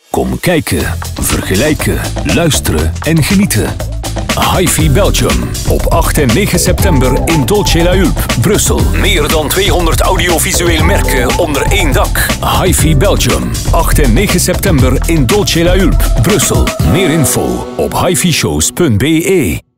Kom kijken, vergelijken, luisteren en genieten. HiFi Belgium op 8 en 9 september in Dolce La Hulpe, Brussel. Meer dan 200 audiovisuele merken onder één dak. HiFi Belgium, 8 en 9 september in Dolce La Hulpe, Brussel. Meer info op hifishows.be.